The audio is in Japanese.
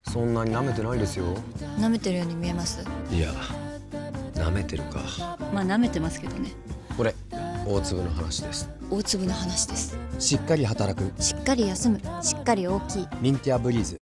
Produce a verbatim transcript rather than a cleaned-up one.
そんなに舐めてないですよ。 舐めてるように見えます？ いや、舐めてるか。 まあ舐めてますけどね。 これ大粒の話です。 大粒の話です。 しっかり働く、 しっかり休む、しっかり大きい。 ミンティアブリーズ。